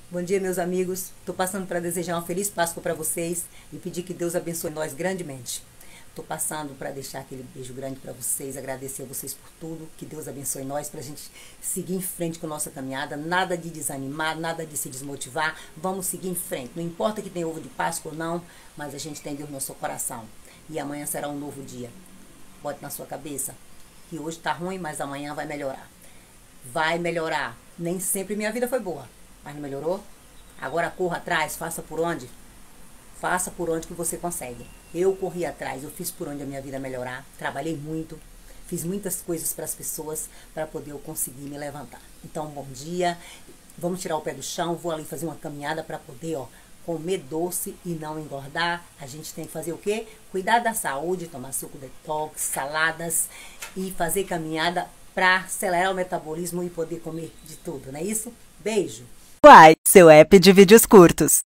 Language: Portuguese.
Bom dia, meus amigos. Estou passando para desejar uma feliz Páscoa para vocês e pedir que Deus abençoe nós grandemente. Estou passando para deixar aquele beijo grande para vocês, agradecer a vocês por tudo, que Deus abençoe nós para a gente seguir em frente com a nossa caminhada, nada de desanimar, nada de se desmotivar, vamos seguir em frente. Não importa que tenha ovo de Páscoa ou não, mas a gente tem Deus no nosso coração e amanhã será um novo dia. Bote na sua cabeça que hoje está ruim, mas amanhã vai melhorar. Vai melhorar. Nem sempre minha vida foi boa, mas não melhorou? Agora corra atrás, faça por onde? Faça por onde que você consegue. Eu corri atrás, eu fiz por onde a minha vida melhorar. Trabalhei muito, fiz muitas coisas para as pessoas para poder eu conseguir me levantar. Então, bom dia. Vamos tirar o pé do chão, vou ali fazer uma caminhada para poder, comer doce e não engordar. A gente tem que fazer o quê? Cuidar da saúde, tomar suco detox, saladas e fazer caminhada para acelerar o metabolismo e poder comer de tudo, não é isso? Beijo! Uai, seu app de vídeos curtos.